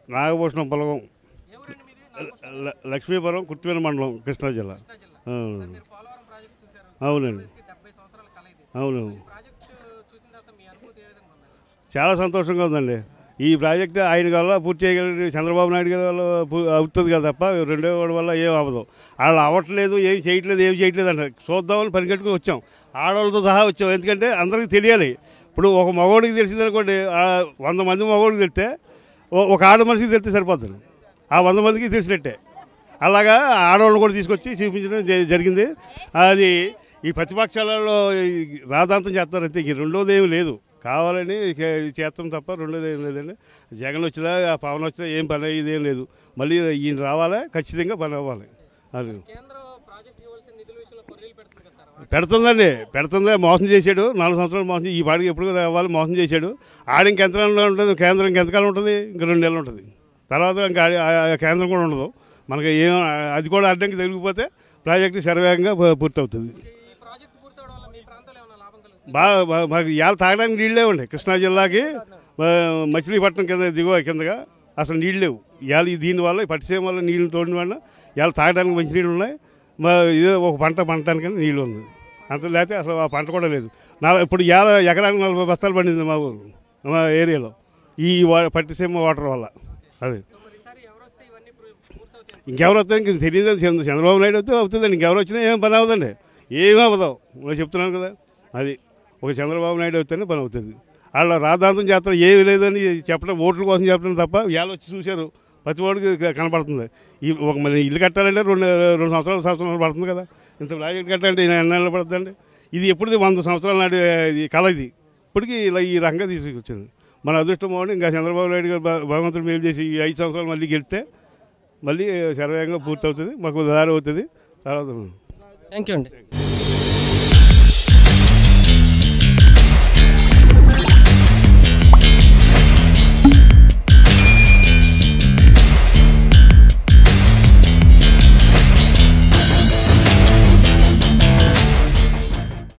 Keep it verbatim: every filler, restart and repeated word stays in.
నాగభూషణం పొలగం, లక్ష్మీపురం, కుర్తివేల మండలం, కృష్ణా జిల్లా. అవునండి, అవును. చాలా సంతోషంగా ఉందండి. ఈ ప్రాజెక్టు ఆయన వల్ల పూర్తి చేయగలిగి చంద్రబాబు నాయుడు గారి వల్ల అవుతుంది కదా తప్ప రెండో వాడి వల్ల ఏం అవ్వదు. వాళ్ళు అవ్వట్లేదు, ఏం చేయట్లేదు, ఏం చేయట్లేదు అంటారు. చూద్దామని పరిగెట్టుకుని వచ్చాం, ఆడవాళ్ళతో సహా వచ్చాం. ఎందుకంటే అందరికీ తెలియాలి. ఇప్పుడు ఒక మగవాడికి తెలిసిందనుకోండి, వంద మంది మగవాడికి తెలిస్తే ఒక ఆడ మనిషికి తెలిస్తే సరిపోతుంది, ఆ వంద మందికి తెలిసినట్టే. అలాగా ఆడవాళ్ళని కూడా తీసుకొచ్చి చూపించడం జరిగింది. అది ఈ ప్రతిపక్షాలలో రాద్ధాంతం చేస్తారంతే, ఈ రెండోది ఏమి లేదు. కావాలని చేస్తాం తప్ప రెండోది ఏం లేదండి. జగన్ వచ్చినా పవన్ వచ్చినా ఏం పని అయ్యేదేం లేదు. మళ్ళీ ఈయన రావాలా, ఖచ్చితంగా పని అవ్వాలి. అది పెడుతుందండి, పెడుతుంది. మోసం చేశాడు నాలుగు సంవత్సరాలు మోసం. ఈ పాడికి ఎప్పుడు అవ్వాలి మోసం చేశాడు. ఆడ ఇంకెంతకాలంలో ఉంటుంది, కేంద్రం ఇంకెంతకాలం ఉంటుంది, ఇంక రెండు నెలలు ఉంటుంది. తర్వాత ఇంకా కేంద్రం కూడా ఉండదు మనకి. ఏం అది కూడా అడ్డంకి తగిలిపోతే ప్రాజెక్టు శరవేగంగా పూర్తి అవుతుంది. బాగా మాకు ఇవాళ తాగడానికి నీళ్ళు లేవండి. కృష్ణా జిల్లాకి మచిలీపట్నం కింద దిగువ కిందగా అసలు నీళ్ళు లేవు. ఇవాళ దీనివల్ల పట్టిసీమ వల్ల నీళ్ళు తోడిన వల్ల ఇవాళ తాగడానికి మంచి నీళ్ళు ఉన్నాయి. మా ఇదే ఒక పంట పండటానికి నీళ్ళు ఉంది. అంత లేకపోతే అసలు ఆ పంట కూడా లేదు. నా ఇప్పుడు ఇవాళ ఎకరానికి నలభై బస్తాలు పండింది మా ఊరు, మా ఏరియాలో, ఈ పట్టిసీమ వాటర్ వల్ల. అది ఇంకెవరు వస్తే ఇంక తెలియదు. చంద్రబాబు నాయుడు వస్తే అవుతుందండి, ఇంకెవరు వచ్చినా ఏం పని అవ్వదండి, ఏమీ అవ్వదు. నేను చెప్తున్నాను కదా, అది ఒక చంద్రబాబు నాయుడు వస్తేనే పని అవుతుంది. వాళ్ళ రాద్ధాంతం చేస్తారు, ఏమీ లేదని చెప్పడం, ఓట్ల కోసం చెప్పడం తప్ప. ఇవాళ వచ్చి చూశారు, ప్రతి వాడికి కనపడుతుంది. ఈ ఒక మళ్ళీ ఇల్లు కట్టాలంటే రెండు రెండు సంవత్సరాలు సంవత్సరాలు పడుతుంది కదా. ఇంత ప్రాజెక్ట్ కట్టాలంటే ఎన్ని నెలలు పడుతుందండి. ఇది ఎప్పుడుది వంద సంవత్సరాల నాటి కళ ఇది. ఇప్పటికీ ఇలా ఈ రకంగా తీసుకొచ్చింది. మన అదృష్టం బాగుండి ఇంకా చంద్రబాబు నాయుడు గారు భగవంతుడు మేలు చేసి ఈ ఐదు సంవత్సరాలు మళ్ళీ గెలిస్తే మళ్ళీ శరవేగంగా పూర్తి అవుతుంది, మాకు దారి అవుతుంది. తర్వాత థ్యాంక్ యూ అండి.